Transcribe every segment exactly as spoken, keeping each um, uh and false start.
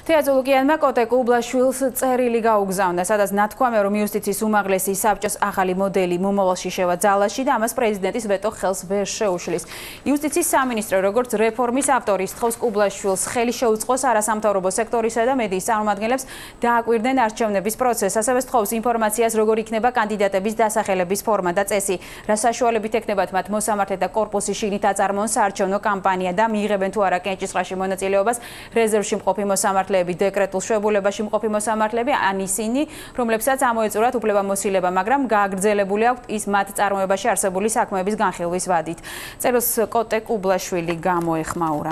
თეაძულუკიანმა კოტე კუბლაშვილს წერილი გაუგზავნა, სადაც ნათქვამია, რომ იუსტიციის უმაღლესი საბჭოს ახალი მოდელი მომავალში შევა ძალაში და ამას პრეზიდენტის ვეტო ხელს ვერ შეუშლის. იუსტიციის სამინისტრო, როგორც რეფორმის ავტორი, სთხოვს კუბლაშვილს ხელი შეუწყოს არასამთავრობო სექტორისა და მედიის წარმომადგენლებს დააკვირდნენ არჩევნების პროცესს. ასევე სთხოვს ინფორმაციას, როგორ იქნება კანდიდატების დასახელების ფორმა და წესი, რა საშუალებით ექნებათ მათ მოსამართლე და კორპუსი შიგნით აწარმოონ საარჩევნო კამპანია და მიიღებენ თუ არა კენჭისყრაში მონაწილეობას რეზერვში მყოფი მოსამართლე დეკრეტულ შვებულებაში მყოფი მოსამართლეები ან ისინი, რომლებსაც ამოეწურათ უფლებამოსილება, მაგრამ გააგრძელებული აქვთ ის მათ წარმოებაში არსებული საქმეების განხილვის ვადით. წერილს კოტე კუბლაშვილი გამოეხმაურა.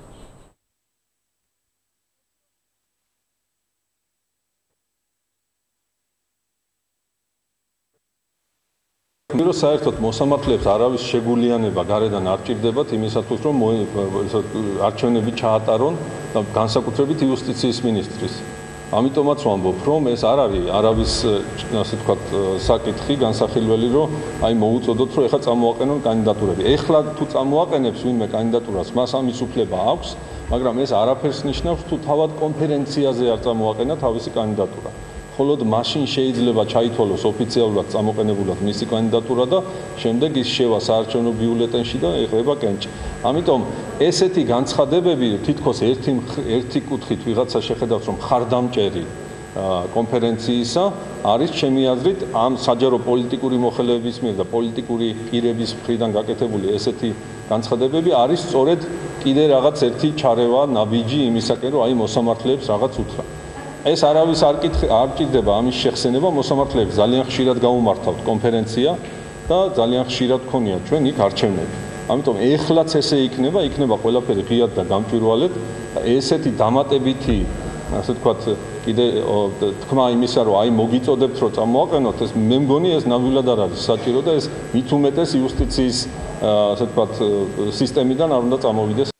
რომ საერთოდ მოსამართლეებს არავის შეგულიანება გარედან არ ჭირდებათ იმისათვის, რომ არჩევნები ჩაატარონ და განსაკუთრებით იუსტიციის მინისტრის. ამიტომაც ვამბობ, რომ ეს არ არის არავის, ასე ვთქვათ, საკითხი, განსახილველი, რომ აი მოუწოდოთ, რომ ეხლა წამოაყენონ კანდიდატურები. ეხლა თუ წამოაყენებს ვინმე კანდიდატურას, მას ამის უფლება აქვს, მაგრამ ეს არაფერს ნიშნავს, თუ თავად კონფერენციაზე არ წამოაყენა თავისი კანდიდატურა. მხოლოდ მაშინ შეიძლება ჩაითვალოს ოფიციალურად წამოყენებულად მისი კანდიდატურა და შემდეგ ის შევა საარჩევნო ბიულეტენში და ეღება კენჭი. ამიტომ ესეთი განცხადებები თითქოს ერთი ერთი კუთხით ვიღაცა შეხედავს, რომ ხარდამჭერი კონფერენციისა არის ჩემი აზრით ამ საჯარო პოლიტიკური მოხელეების მიერ და პოლიტიკური პირების მხრიდან გაკეთებული ესეთი განცხადებები არის სწორედ კიდე რაღაც ერთი ჩარევა ნაბიჯი იმისაკენ, რომ აი მოსამართლეებს რაღაც უთხრა. ეს არავის არ ჭირდება ამის შეხსენება, მოსამართლეებს ძალიან ხშირად გაუმართავთ კონფერენცია და ძალიან ხშირად გქონიათ ჩვენ იქ არჩევნები. ამიტომ ეხლაც ესე იქნება, იქნება ყველაფერი ღიად და გამჭვირვალედ და ესეთი დამატებითი, ასე ვთქვათ, კიდე თქმა იმისა, რომ აი მოგიწოდებთ, რომ წამოაყენოთ, ეს მე მგონი ეს ნამდვილად არ არის საჭირო და ეს მით უმეტეს იუსტიციის, ასე ვთქვათ, სისტემიდან არ უნდა წამოვიდეს.